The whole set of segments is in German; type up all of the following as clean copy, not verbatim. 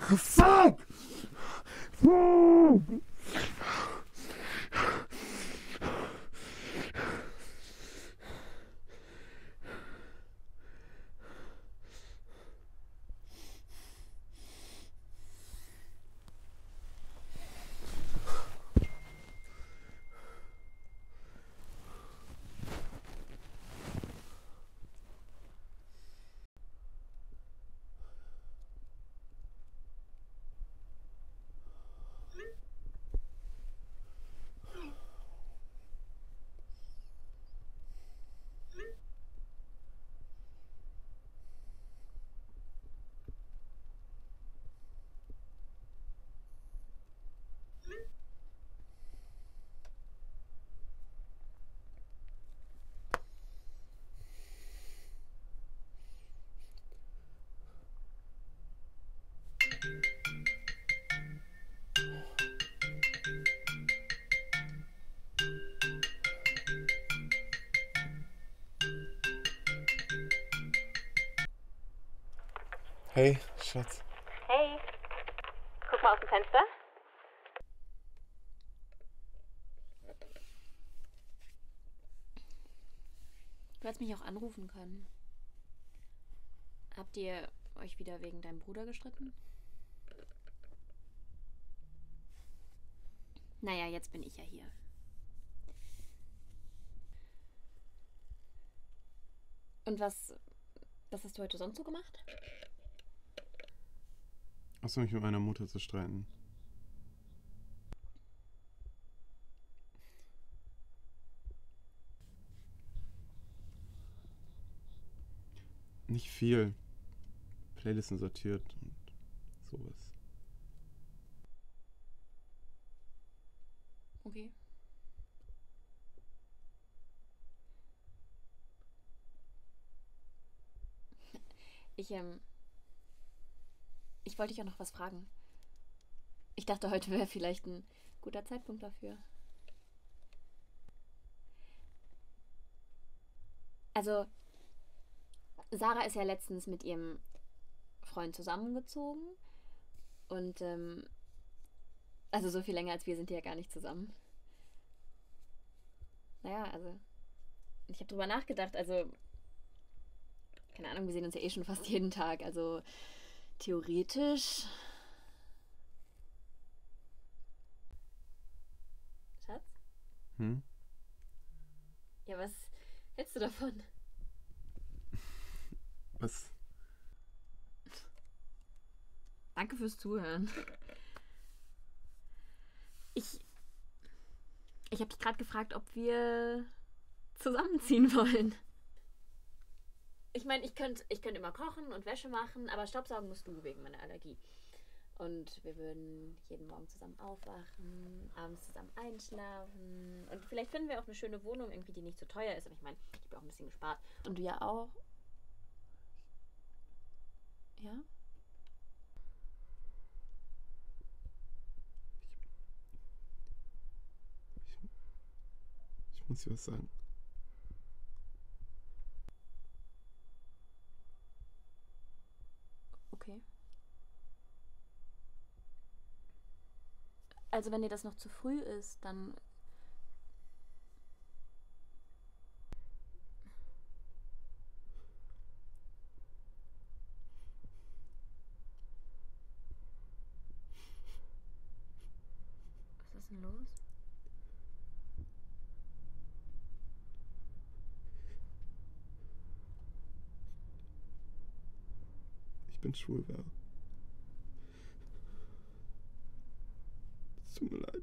Fuck! Hey, Schatz. Hey, guck mal aus dem Fenster. Du hättest mich auch anrufen können. Habt ihr euch wieder wegen deinem Bruder gestritten? Naja, jetzt bin ich ja hier. Und was hast du heute sonst so gemacht? Achso, mich mit meiner Mutter zu streiten. Nicht viel. Playlisten sortiert und sowas. Okay. Ich wollte dich auch noch was fragen. Ich dachte, heute wäre vielleicht ein guter Zeitpunkt dafür. Also, Sarah ist ja letztens mit ihrem Freund zusammengezogen. Und, also so viel länger als wir sind die ja gar nicht zusammen. Naja, also, ich habe drüber nachgedacht, also, keine Ahnung, wir sehen uns ja eh schon fast jeden Tag, also theoretisch. Schatz? Hm? Ja, was hältst du davon? Was? Danke fürs Zuhören. Ich habe dich gerade gefragt, ob wir zusammenziehen wollen. Ich meine, ich könnt immer kochen und Wäsche machen, aber Staubsaugen musst du wegen meiner Allergie. Und wir würden jeden Morgen zusammen aufwachen, abends zusammen einschlafen. Und vielleicht finden wir auch eine schöne Wohnung, irgendwie, die nicht so teuer ist. Aber ich meine, ich habe auch ein bisschen gespart. Und du ja auch. Ja? Ich muss dir was sagen. Okay. Also wenn dir das noch zu früh ist, dann... Was ist denn los? Ich bin schwul, Vera. Es tut mir leid.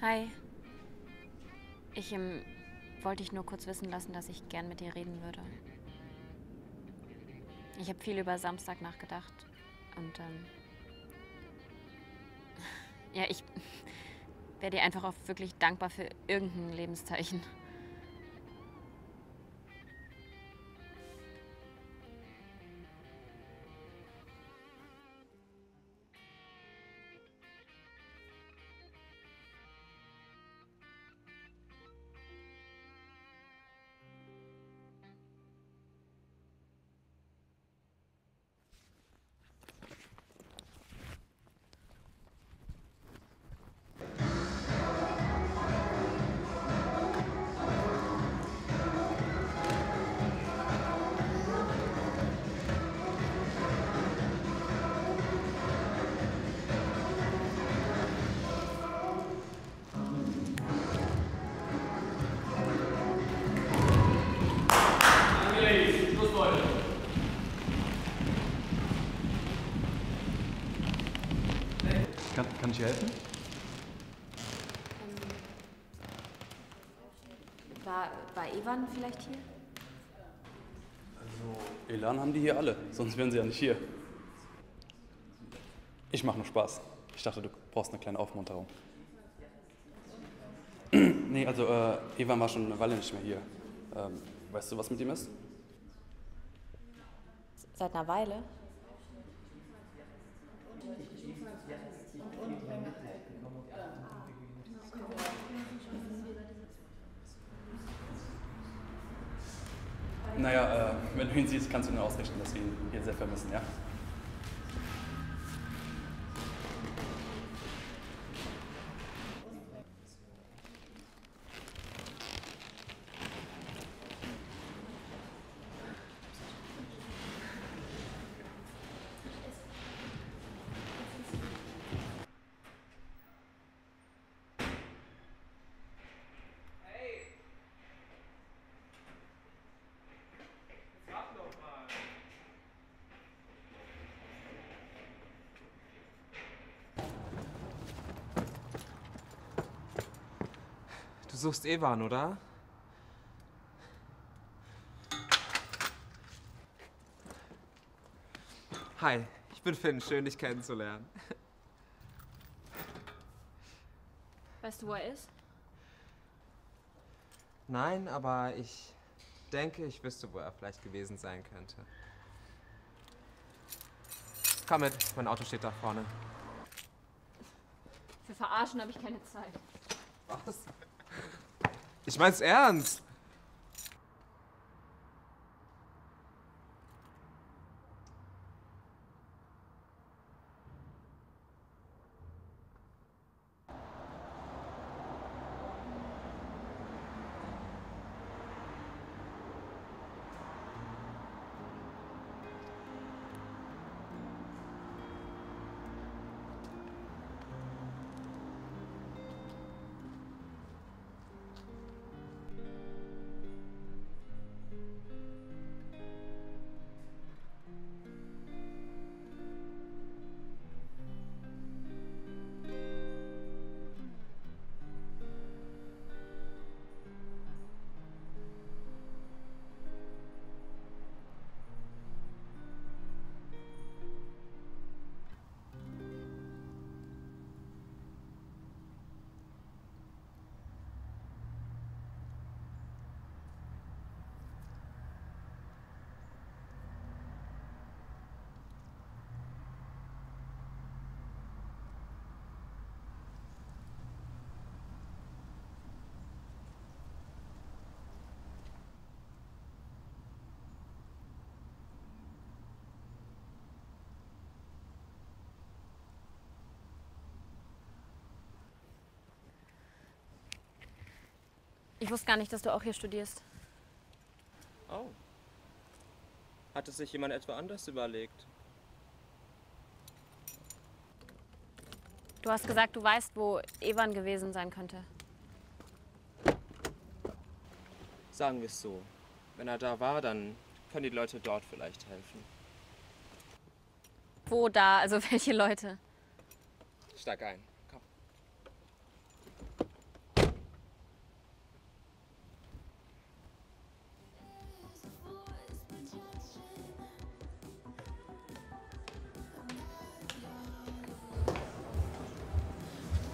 Hi. Ich wollte dich nur kurz wissen lassen, dass ich gern mit dir reden würde. Ich habe viel über Samstag nachgedacht und ja, ich wäre dir einfach auch wirklich dankbar für irgendein Lebenszeichen. Kann ich helfen? War Ewan vielleicht hier? Also, Elan haben die hier alle, sonst wären sie ja nicht hier. Ich mache nur Spaß. Ich dachte, du brauchst eine kleine Aufmunterung. Nee, also, Ewan war schon eine Weile nicht mehr hier. Weißt du, was mit ihm ist? Seit einer Weile? Naja, wenn du ihn siehst, kannst du nur ausrichten, dass wir ihn hier sehr vermissen, ja? Du suchst Ewan, oder? Hi, ich bin Fynn, schön dich kennenzulernen. Weißt du, wo er ist? Nein, aber ich denke, ich wüsste, wo er vielleicht gewesen sein könnte. Komm mit, mein Auto steht da vorne. Für Verarschen habe ich keine Zeit. Was? Ich mein's ernst. Ich wusste gar nicht, dass du auch hier studierst. Oh. Hat es sich jemand etwa anders überlegt? Du hast gesagt, du weißt, wo Ewan gewesen sein könnte. Sagen wir es so. Wenn er da war, dann können die Leute dort vielleicht helfen. Wo da? Also welche Leute? Steig ein. Komm.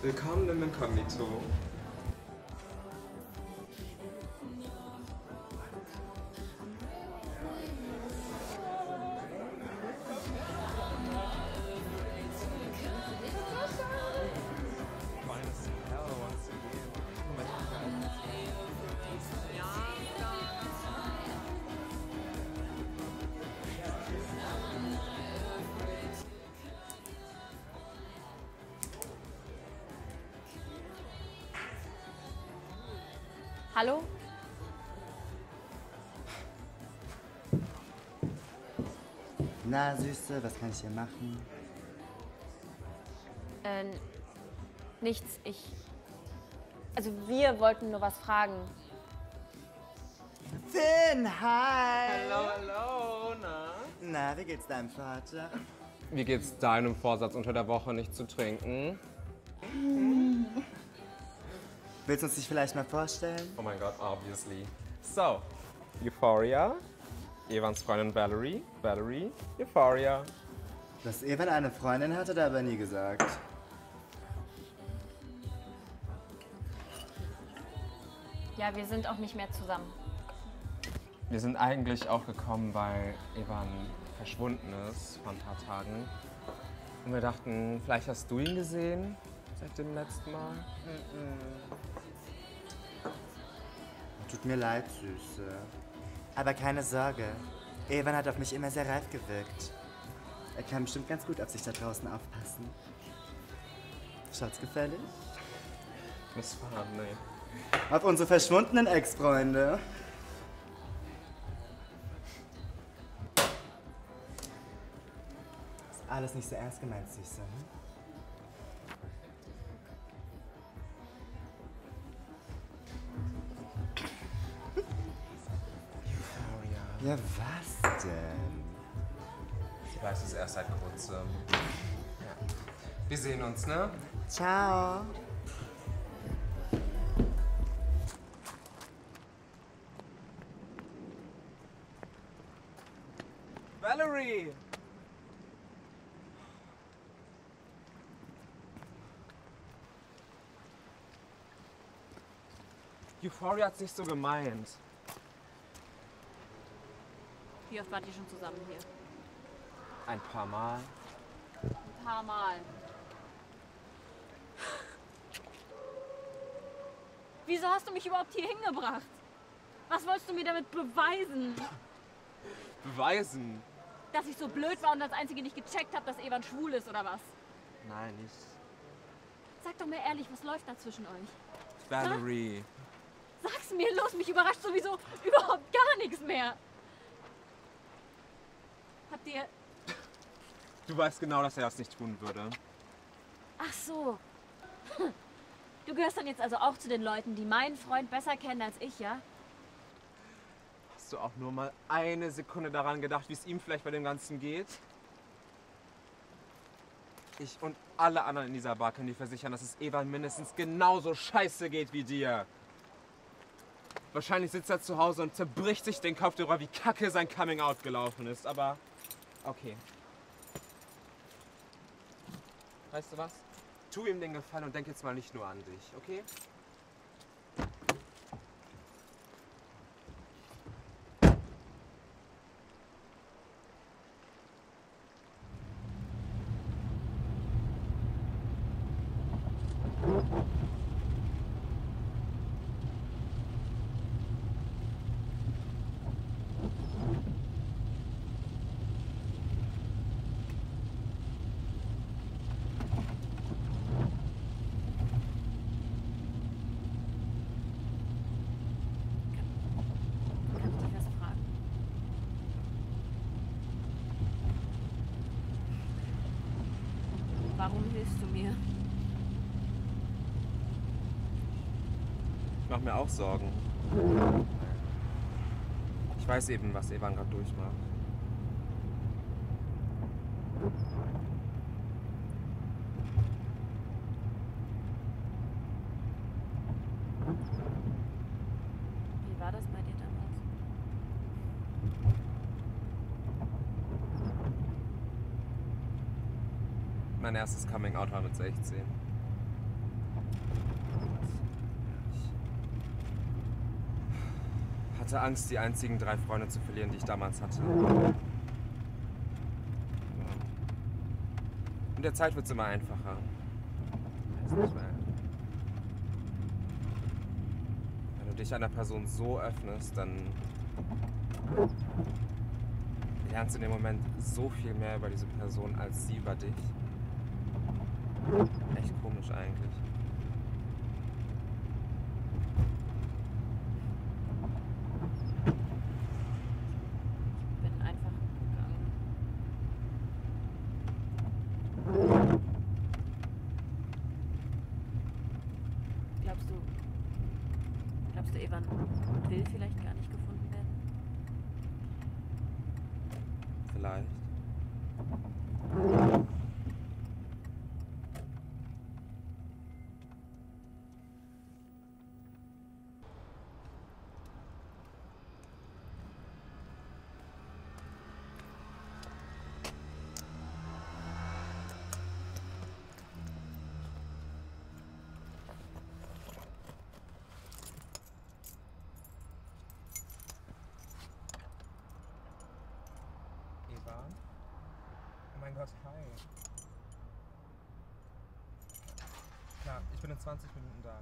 Willkommen im Inkognito. Hallo? Na, Süße, was kann ich hier machen? Nichts. Also wir wollten nur was fragen. Fynn, hi! Hallo, na? Na, wie geht's deinem Vater? Wie geht's deinem Vorsatz, unter der Woche nicht zu trinken? Willst du uns dich vielleicht mal vorstellen? Oh mein Gott, obviously. So, Euphoria, Evans Freundin Valerie, Euphoria. Dass Ewan eine Freundin hatte, hat er aber nie gesagt. Ja, wir sind auch nicht mehr zusammen. Wir sind eigentlich auch gekommen, weil Ewan verschwunden ist vor ein paar Tagen. Und wir dachten, vielleicht hast du ihn gesehen seit dem letzten Mal. Tut mir leid, Süße. Aber keine Sorge. Ewan hat auf mich immer sehr reif gewirkt. Er kann bestimmt ganz gut auf sich da draußen aufpassen. Schaut's gefällig? Miss Fahr, nee. Auf unsere verschwundenen Ex-Freunde. Ist alles nicht so ernst gemeint, Süße. Hm? Ja, was denn? Ich weiß es erst seit kurzem. Ja. Wir sehen uns, ne? Ciao. Valerie! Euphoria hat's nicht so gemeint. Wie oft wart ihr schon zusammen hier? Ein paar Mal. Ein paar Mal. Wieso hast du mich überhaupt hier hingebracht? Was wolltest du mir damit beweisen? Beweisen? Dass ich so blöd war und als Einzige nicht gecheckt habe, dass Ewan schwul ist, oder was? Nein, nicht. Sag doch mir ehrlich, was läuft da zwischen euch? Valerie. Sag's mir, los, mich überrascht sowieso überhaupt gar nichts mehr. Habt ihr... Du weißt genau, dass er das nicht tun würde. Ach so. Du gehörst dann jetzt also auch zu den Leuten, die meinen Freund besser kennen als ich, ja? Hast du auch nur mal eine Sekunde daran gedacht, wie es ihm vielleicht bei dem Ganzen geht? Ich und alle anderen in dieser Bar können dir versichern, dass es Ewan mindestens genauso scheiße geht wie dir. Wahrscheinlich sitzt er zu Hause und zerbricht sich den Kopf darüber, wie kacke sein Coming-out gelaufen ist, aber okay. Weißt du was? Tu ihm den Gefallen und denk jetzt mal nicht nur an dich, okay? Kann ich dich was fragen? Warum hilfst du mir? Ich mach mir auch Sorgen. Ich weiß eben, was Ewan gerade durchmacht. Wie war das bei dir damals? Mein erstes Coming-out war mit 16. hatte Angst, die einzigen 3 Freunde zu verlieren, die ich damals hatte. Mit der Zeit wird es immer einfacher. Weiß nicht, wenn du dich einer Person so öffnest, dann lernst du in dem Moment so viel mehr über diese Person als sie über dich. Echt komisch eigentlich. Ich bin einfach gegangen. Glaubst du, Ewan will vielleicht gar nicht gefunden werden? Vielleicht. Ewan? Oh mein Gott, hi. Klar, ich bin in 20 Minuten da.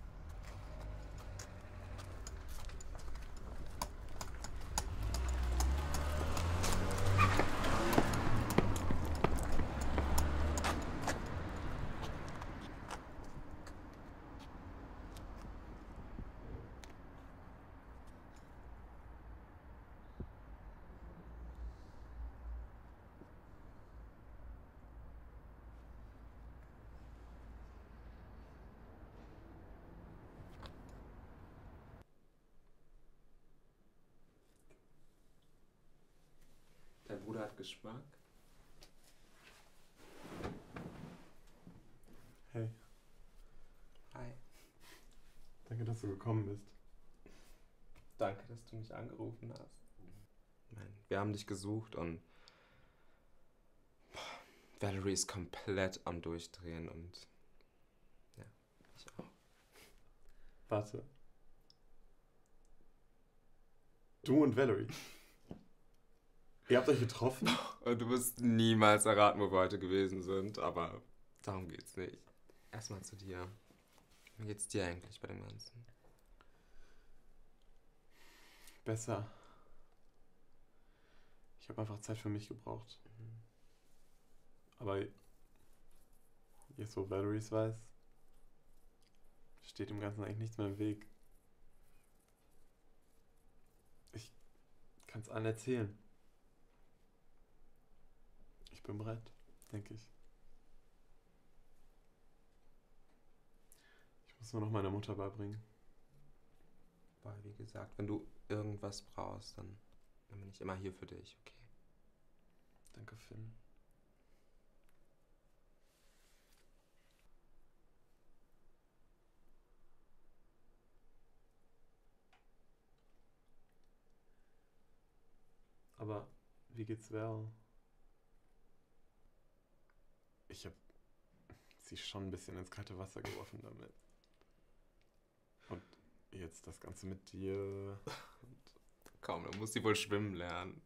Dein Bruder hat Geschmack. Hey, Hi. danke, dass du gekommen bist. Danke, dass du mich angerufen hast. Nein, wir haben dich gesucht und Valerie ist komplett am Durchdrehen und ja, ich auch. Warte. Du und Valerie. Ihr habt euch getroffen? Und du wirst niemals erraten, wo wir heute gewesen sind, aber darum geht's nicht. Erstmal zu dir. Wie geht's dir eigentlich bei dem Ganzen? Besser. Ich habe einfach Zeit für mich gebraucht. Aber jetzt, wo Valerie es weiß, steht dem Ganzen eigentlich nichts mehr im Weg. Ich kann es allen erzählen. Ich bin bereit, denke ich. Ich muss nur noch meiner Mutter beibringen. Weil, wie gesagt, wenn du irgendwas brauchst, dann bin ich immer hier für dich, okay? Danke, Fynn. Aber wie geht's Val? Ich habe sie schon ein bisschen ins kalte Wasser geworfen damit. Und jetzt das Ganze mit dir. Komm, dann muss sie wohl schwimmen lernen.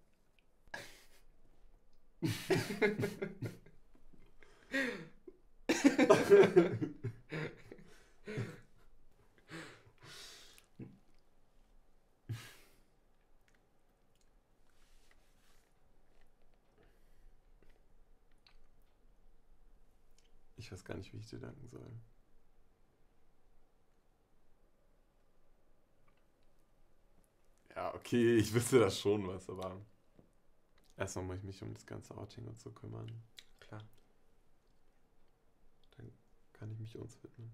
Ich weiß gar nicht, wie ich dir danken soll. Ja, okay, ich wüsste das schon was, aber erstmal muss ich mich um das ganze Outing und so kümmern. Klar. Dann kann ich mich uns widmen.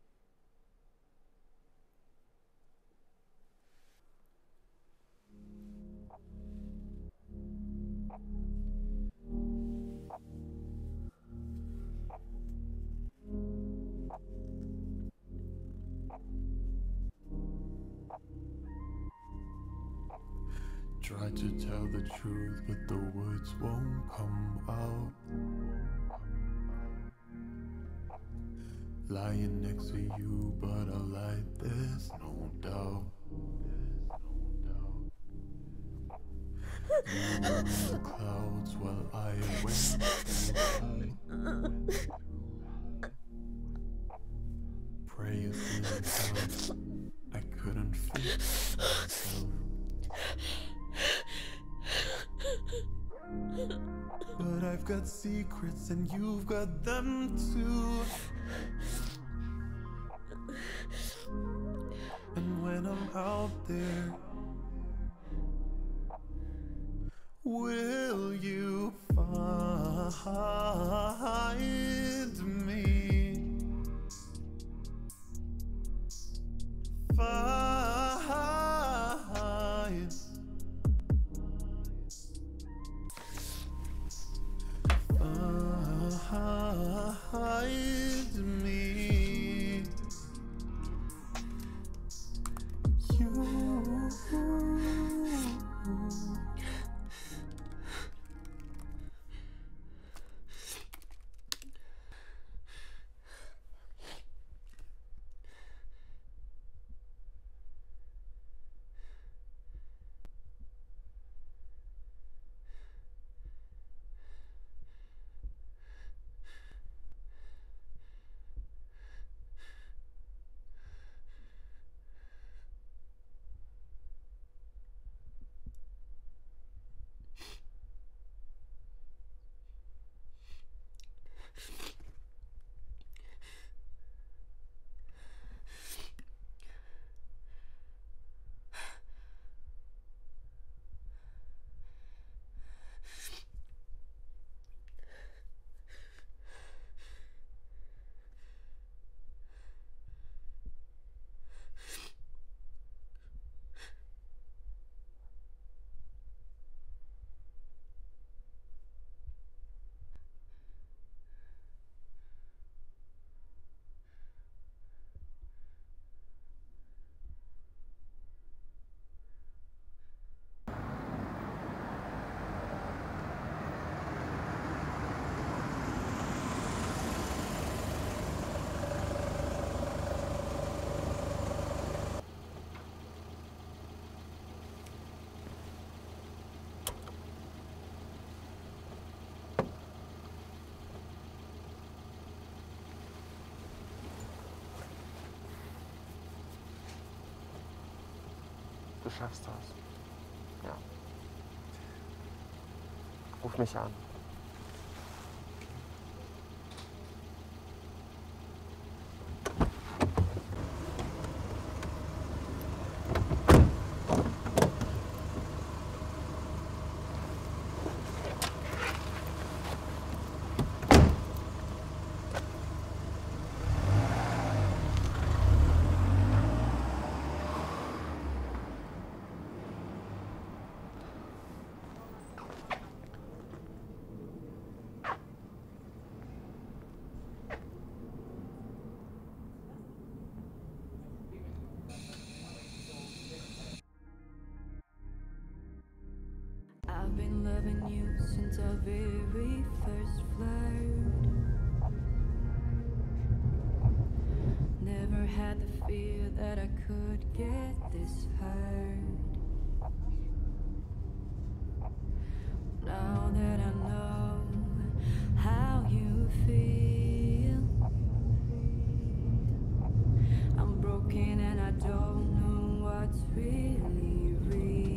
Try to tell the truth, but the words won't come out. Lying next to you, but I lied, there's no doubt. You were in the clouds while I went home. Praise the gods, I couldn't fix myself. But I've got secrets and you've got them too. And when I'm out there, will you find me? Find me. You. Du schaffst das. Ja. Ruf mich an. I've been loving you since our very first flirt. Never had the fear that I could get this hurt. Now that I know how you feel, I'm broken and I don't know what's really real.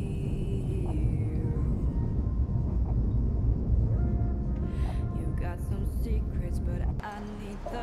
Got some secrets, but I need them.